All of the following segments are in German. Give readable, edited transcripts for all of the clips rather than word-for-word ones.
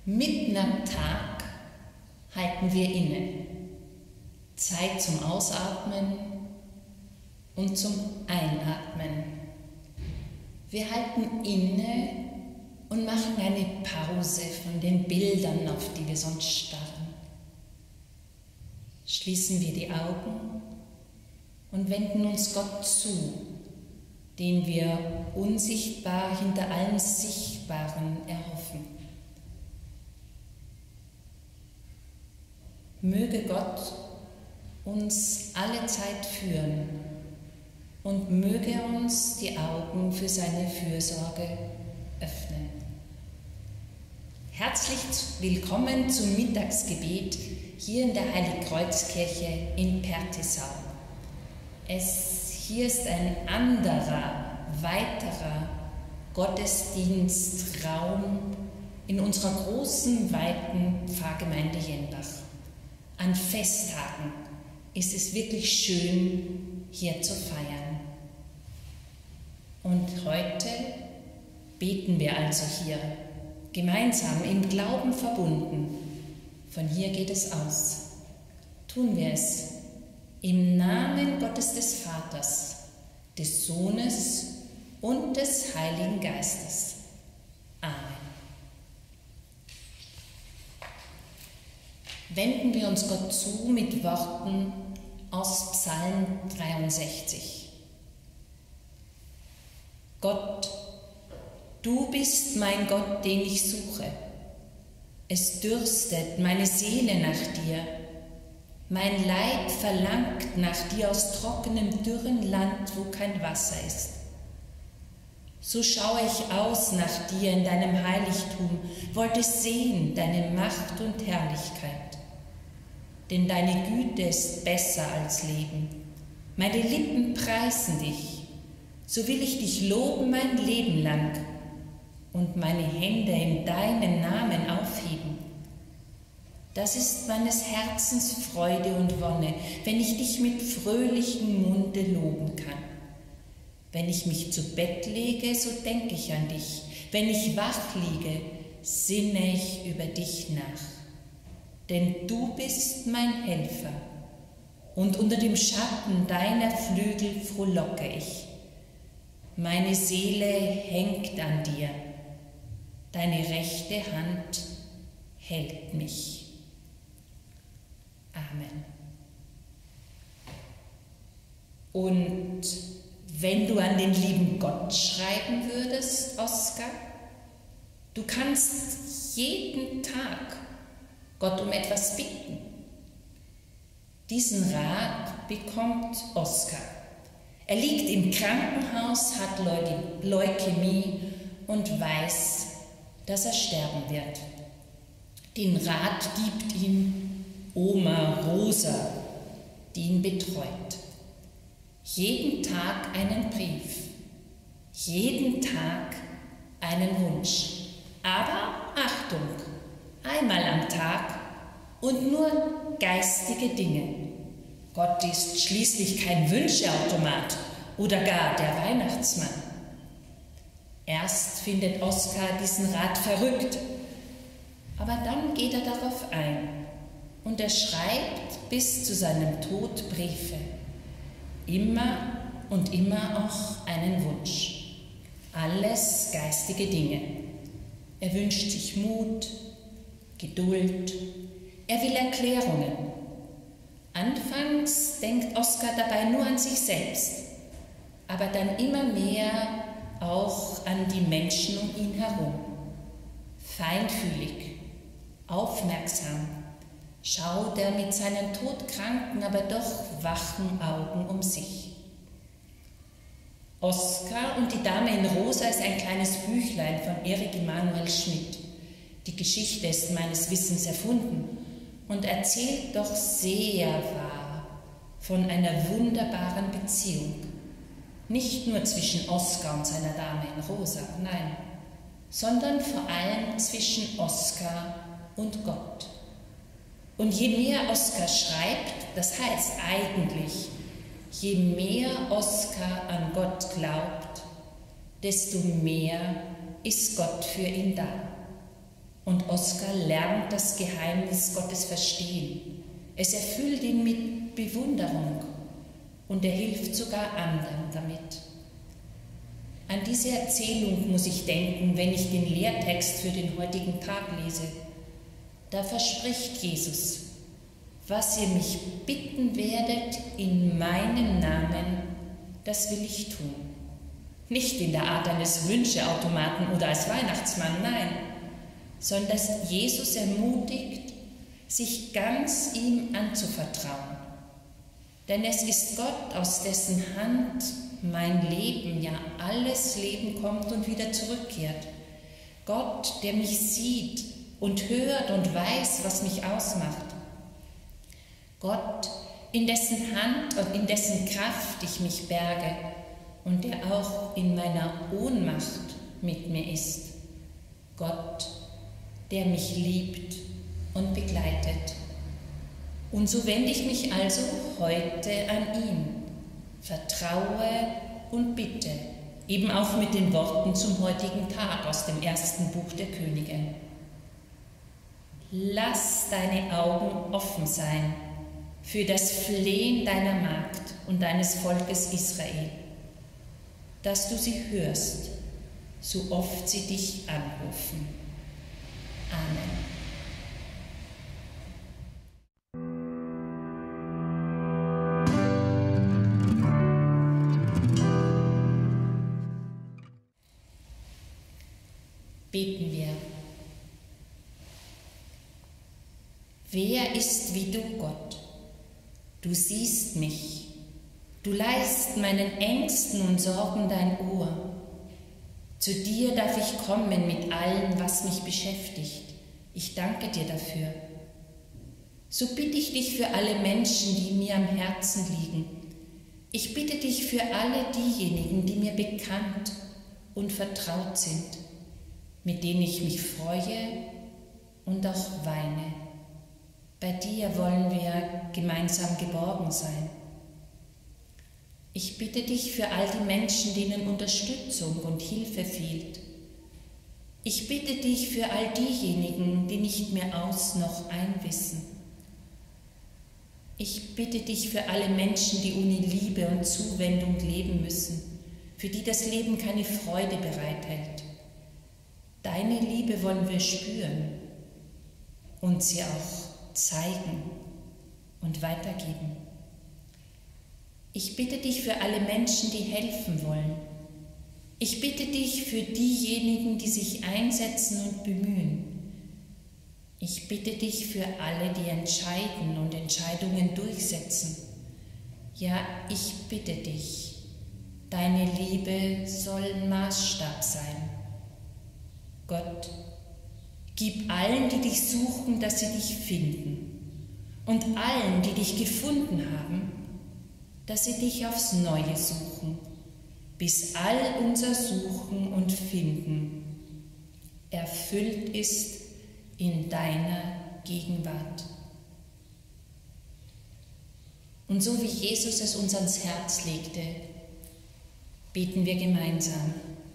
Mitten am Tag halten wir inne. Zeit zum Ausatmen und zum Einatmen. Wir halten inne und machen eine Pause von den Bildern, auf die wir sonst starren. Schließen wir die Augen und wenden uns Gott zu, den wir unsichtbar hinter allem Sichtbaren erhoffen. Möge Gott uns alle Zeit führen und möge er uns die Augen für seine Fürsorge öffnen. Herzlich willkommen zum Mittagsgebet hier in der Heiligkreuzkirche in Pertisau. Hier ist ein anderer, weiterer Gottesdienstraum in unserer großen, weiten Pfarrgemeinde Jenbach. An Festtagen ist es wirklich schön, hier zu feiern. Und heute beten wir also hier, gemeinsam im Glauben verbunden. Von hier geht es aus. Tun wir es im Namen Gottes des Vaters, des Sohnes und des Heiligen Geistes. Amen. Wenden wir uns Gott zu mit Worten aus Psalm 63. Gott, du bist mein Gott, den ich suche. Es dürstet meine Seele nach dir. Mein Leib verlangt nach dir aus trockenem, dürren Land, wo kein Wasser ist. So schaue ich aus nach dir in deinem Heiligtum, wollte sehen deine Macht und Herrlichkeit. Denn deine Güte ist besser als Leben. Meine Lippen preisen dich, so will ich dich loben mein Leben lang und meine Hände in deinem Namen aufheben. Das ist meines Herzens Freude und Wonne, wenn ich dich mit fröhlichem Munde loben kann. Wenn ich mich zu Bett lege, so denke ich an dich. Wenn ich wach liege, sinne ich über dich nach. Denn du bist mein Helfer, und unter dem Schatten deiner Flügel frohlocke ich. Meine Seele hängt an dir, deine rechte Hand hält mich. Amen. Und wenn du an den lieben Gott schreiben würdest, Oskar, du kannst jeden Tag Gott um etwas bitten. Diesen Rat bekommt Oskar. Er liegt im Krankenhaus, hat Leukämie und weiß, dass er sterben wird. Den Rat gibt ihm Oma Rosa, die ihn betreut. Jeden Tag einen Brief, jeden Tag einen Wunsch. Aber Achtung! Einmal am Tag und nur geistige Dinge. Gott ist schließlich kein Wünscheautomat oder gar der Weihnachtsmann. Erst findet Oskar diesen Rat verrückt, aber dann geht er darauf ein und er schreibt bis zu seinem Tod Briefe. Immer und immer auch einen Wunsch. Alles geistige Dinge. Er wünscht sich Mut, Geduld, er will Erklärungen. Anfangs denkt Oskar dabei nur an sich selbst, aber dann immer mehr auch an die Menschen um ihn herum. Feinfühlig, aufmerksam schaut er mit seinen todkranken, aber doch wachen Augen um sich. Oskar und die Dame in Rosa ist ein kleines Büchlein von Erik Emanuel Schmidt. Die Geschichte ist meines Wissens erfunden und erzählt doch sehr wahr von einer wunderbaren Beziehung. Nicht nur zwischen Oskar und seiner Dame in Rosa, nein, sondern vor allem zwischen Oskar und Gott. Und je mehr Oskar schreibt, das heißt eigentlich, je mehr Oskar an Gott glaubt, desto mehr ist Gott für ihn da. Und Oskar lernt das Geheimnis Gottes verstehen. Es erfüllt ihn mit Bewunderung und er hilft sogar anderen damit. An diese Erzählung muss ich denken, wenn ich den Lehrtext für den heutigen Tag lese. Da verspricht Jesus: Was ihr mich bitten werdet in meinem Namen, das will ich tun. Nicht in der Art eines Wünscheautomaten oder als Weihnachtsmann, nein, sondern dass Jesus ermutigt, sich ganz ihm anzuvertrauen. Denn es ist Gott, aus dessen Hand mein Leben, ja alles Leben kommt und wieder zurückkehrt. Gott, der mich sieht und hört und weiß, was mich ausmacht. Gott, in dessen Hand und in dessen Kraft ich mich berge und der auch in meiner Ohnmacht mit mir ist. Gott, der mich liebt und begleitet. Und so wende ich mich also heute an ihn, vertraue und bitte, eben auch mit den Worten zum heutigen Tag aus dem ersten Buch der Könige. Lass deine Augen offen sein für das Flehen deiner Magd und deines Volkes Israel, dass du sie hörst, so oft sie dich anrufen. Amen. Beten wir. Wer ist wie du, Gott? Du siehst mich, du leihst meinen Ängsten und Sorgen dein Ohr. Zu dir darf ich kommen mit allem, was mich beschäftigt. Ich danke dir dafür. So bitte ich dich für alle Menschen, die mir am Herzen liegen. Ich bitte dich für alle diejenigen, die mir bekannt und vertraut sind, mit denen ich mich freue und auch weine. Bei dir wollen wir gemeinsam geborgen sein. Ich bitte dich für all die Menschen, denen Unterstützung und Hilfe fehlt. Ich bitte dich für all diejenigen, die nicht mehr aus noch ein wissen. Ich bitte dich für alle Menschen, die ohne Liebe und Zuwendung leben müssen, für die das Leben keine Freude bereithält. Deine Liebe wollen wir spüren und sie auch zeigen und weitergeben. Ich bitte dich für alle Menschen, die helfen wollen. Ich bitte dich für diejenigen, die sich einsetzen und bemühen. Ich bitte dich für alle, die entscheiden und Entscheidungen durchsetzen. Ja, ich bitte dich, deine Liebe soll Maßstab sein. Gott, gib allen, die dich suchen, dass sie dich finden. Und allen, die dich gefunden haben, dass sie dich aufs Neue suchen, bis all unser Suchen und Finden erfüllt ist in deiner Gegenwart. Und so wie Jesus es uns ans Herz legte, beten wir gemeinsam.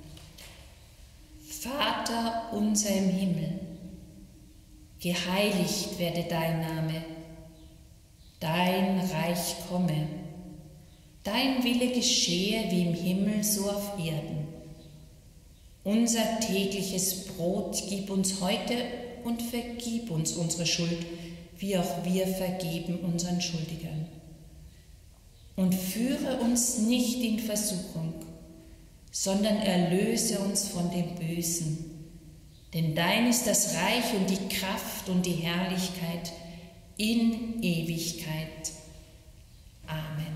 Vater unser im Himmel, geheiligt werde dein Name, dein Reich komme, dein Wille geschehe wie im Himmel so auf Erden. Unser tägliches Brot gib uns heute und vergib uns unsere Schuld, wie auch wir vergeben unseren Schuldigern. Und führe uns nicht in Versuchung, sondern erlöse uns von dem Bösen. Denn dein ist das Reich und die Kraft und die Herrlichkeit in Ewigkeit. Amen.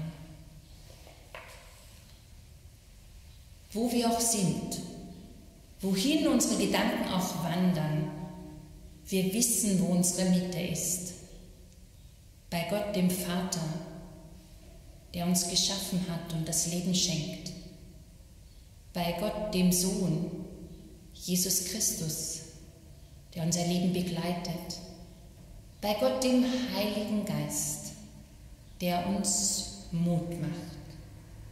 Wo wir auch sind, wohin unsere Gedanken auch wandern, wir wissen, wo unsere Mitte ist. Bei Gott, dem Vater, der uns geschaffen hat und das Leben schenkt. Bei Gott, dem Sohn, Jesus Christus, der unser Leben begleitet. Bei Gott, dem Heiligen Geist, der uns Mut macht.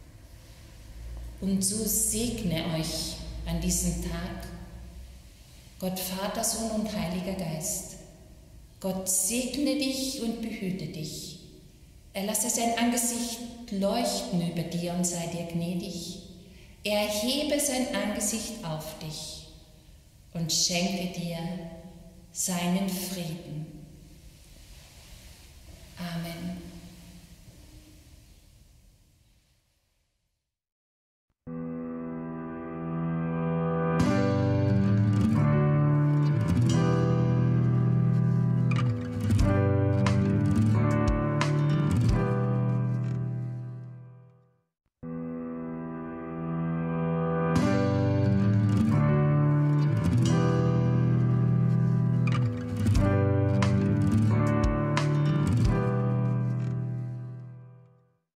Und so segne euch an diesem Tag Gott Vater, Sohn und Heiliger Geist. Gott segne dich und behüte dich. Er lasse sein Angesicht leuchten über dir und sei dir gnädig. Er erhebe sein Angesicht auf dich und schenke dir seinen Frieden. Amen.